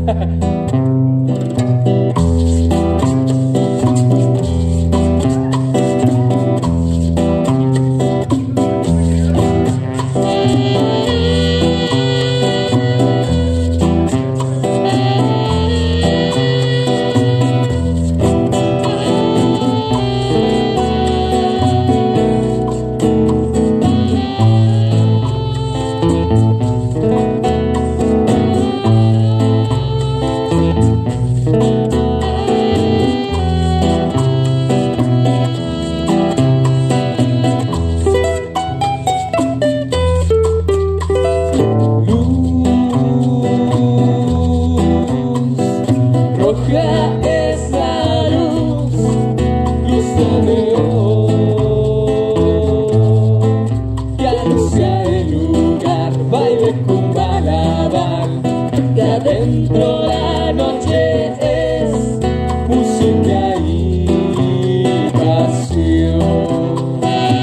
Dentro la noche es música y pasión.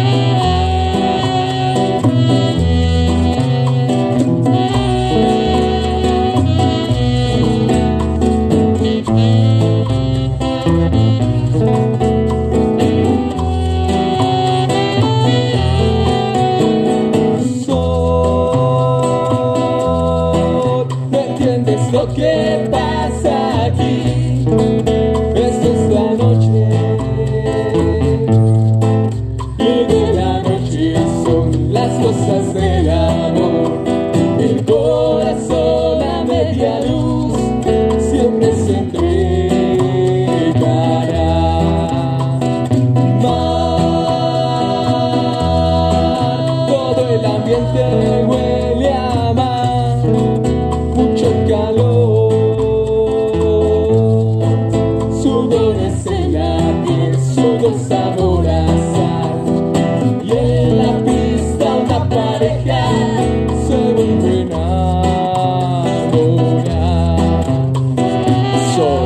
Lo que pasa aquí, esto es la noche, y de la noche son las cosas del amor. El corazón a media luz siempre se entregará. Mar, todo el ambiente huele a mar, mucho calor, sudores en la piel, sudor sabor a sal, y en la pista una pareja se vuelve a enamorar. Sol,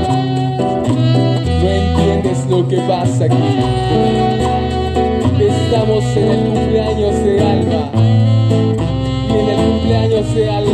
no entiendes lo que pasa aquí. Estamos en el cumpleaños de Alba, y en el cumpleaños de Alba